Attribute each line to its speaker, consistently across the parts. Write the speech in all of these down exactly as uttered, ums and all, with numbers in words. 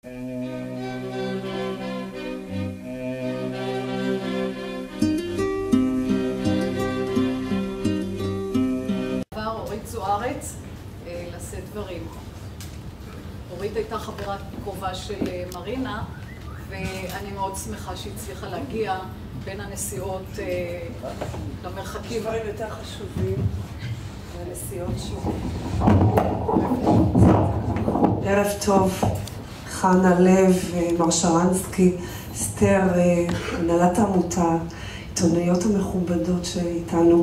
Speaker 1: אורית זוארץ לשאת דברים. אורית הייתה חברה קרובה של מרינה, ואני מאוד שמחה שהצליחה להגיע בין הנסיעות למרחקים.
Speaker 2: יש דברים יותר חשובים מהנסיעות שוב. ערב טוב, חנה לב, מר שרנסקי, אסתר, הנהלת העמותה, עיתונאיות המכובדות שאיתנו.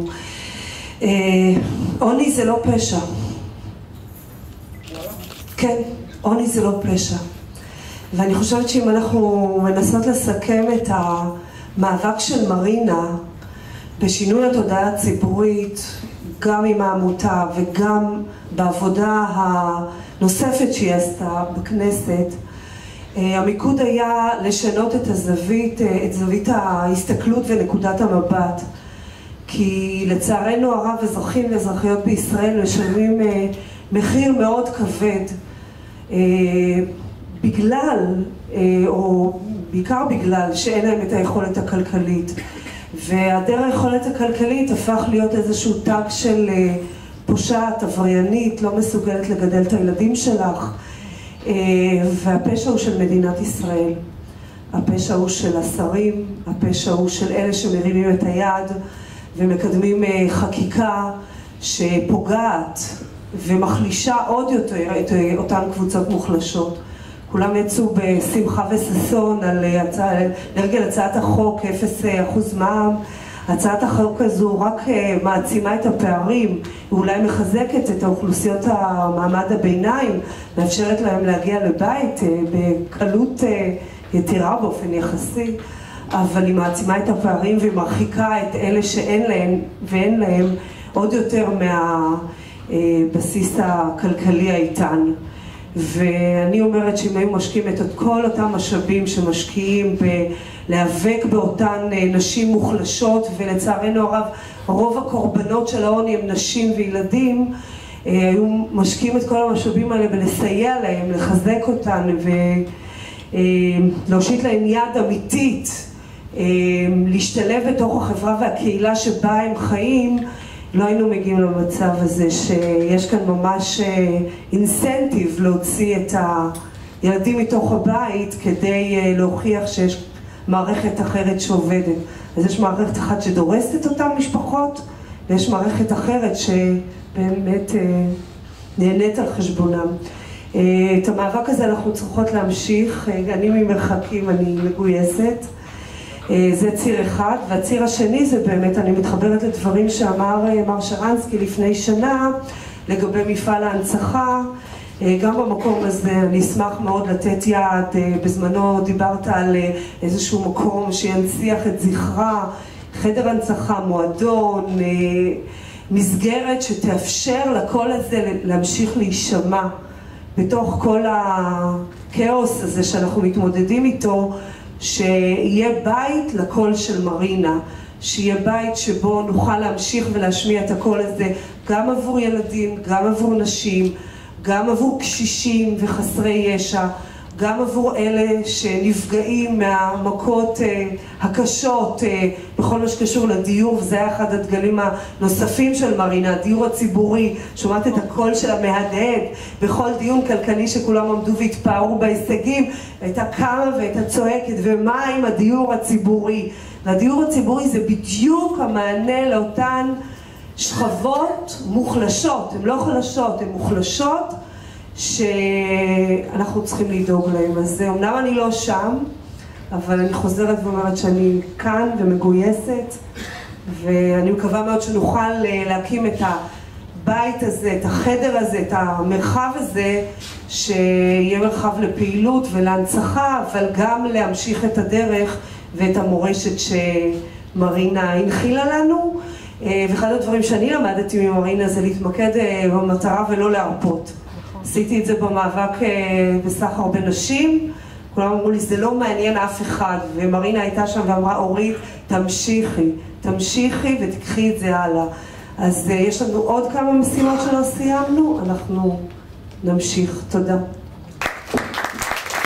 Speaker 2: עוני זה לא פשע. כן, עוני זה לא פשע. ואני חושבת שאם אנחנו מנסות לסכם את המאבק של מרינה בשינוי התודעה הציבורית, גם עם העמותה וגם בעבודה הנוספת שהיא עשתה בכנסת, המיקוד היה לשנות את הזווית, את זווית ההסתכלות ונקודת המבט. כי לצערנו הרב אזרחים ואזרחיות בישראל משלמים מחיר מאוד כבד בגלל, או בעיקר בגלל שאין להם את היכולת הכלכלית. והדרך היכולת הכלכלית הפך להיות איזשהו טאג של פושעת, עבריינית, לא מסוגלת לגדל את הילדים שלך. והפשע הוא של מדינת ישראל. הפשע הוא של השרים, הפשע הוא של אלה שמרימים את היד ומקדמים חקיקה שפוגעת ומחלישה עוד יותר את אותן קבוצות מוחלשות. כולם יצאו בשמחה וששון על לרגל הצעת החוק אפס אחוז מע"מ. הצעת החוק הזו רק מעצימה את הפערים, ואולי מחזקת את האוכלוסיות המעמד הביניים, מאפשרת להם להגיע לבית בקלות יתירה באופן יחסי, אבל היא מעצימה את הפערים ומרחיקה את אלה שאין להם ואין להם עוד יותר מהבסיס הכלכלי האיתן. ואני אומרת שאם היו משקיעים את כל אותם משאבים שמשקיעים בלהיאבק באותן נשים מוחלשות, ולצערנו הרב רוב הקורבנות של העוני הם נשים וילדים, היו משקיעים את כל המשאבים האלה בלסייע להם, לחזק אותן ולהושיט להם יד אמיתית, להשתלב בתוך החברה והקהילה שבה הם חיים, לא היינו מגיעים למצב הזה שיש כאן ממש אינסנטיב להוציא את הילדים מתוך הבית כדי להוכיח שיש מערכת אחרת שעובדת. אז יש מערכת אחת שדורסת את אותן משפחות, ויש מערכת אחרת שבאמת נהנית על חשבונם. את המאבק הזה אנחנו צריכות להמשיך. אני ממרחקים, אני מגויסת. זה ציר אחד, והציר השני זה באמת, אני מתחברת לדברים שאמר מר שרנסקי לפני שנה לגבי מפעל ההנצחה. גם במקום הזה אני אשמח מאוד לתת יד. בזמנו דיברת על איזשהו מקום שינציח את זכרה, חדר הנצחה, מועדון, מסגרת שתאפשר לכל הזה להמשיך להישמע בתוך כל הכאוס הזה שאנחנו מתמודדים איתו, שיהיה בית לקול של מרינה, שיהיה בית שבו נוכל להמשיך ולהשמיע את הקול הזה גם עבור ילדים, גם עבור נשים, גם עבור קשישים וחסרי ישע, גם עבור אלה שנפגעים מהמכות הקשות בכל מה שקשור לדיור, וזה היה אחד הדגלים הנוספים של מרינה, הדיור הציבורי. שומעת את הקול של המהדהד בכל דיון כלכלי שכולם עמדו והתפארו בהישגים, הייתה קמה והייתה צועקת, ומה עם הדיור הציבורי? והדיור הציבורי זה בדיוק המענה לאותן שכבות מוחלשות, הן לא חלשות, הן מוחלשות, שאנחנו צריכים לדאוג להם. אז אמנם אני לא שם, אבל אני חוזרת ואומרת שאני כאן ומגויסת, ואני מקווה מאוד שנוכל להקים את הבית הזה, את החדר הזה, את המרחב הזה, שיהיה מרחב לפעילות ולהנצחה, אבל גם להמשיך את הדרך ואת המורשת שמרינה הנחילה לנו. ואחד הדברים שאני למדתי ממרינה זה להתמקד במטרה ולא להרפות. עשיתי את זה במאבק בסחר בנשים, כולם אמרו לי זה לא מעניין אף אחד, ומרינה הייתה שם ואמרה אורית תמשיכי, תמשיכי ותקחי את זה הלאה. אז יש לנו עוד כמה משימות שלא סיימנו, אנחנו נמשיך. תודה.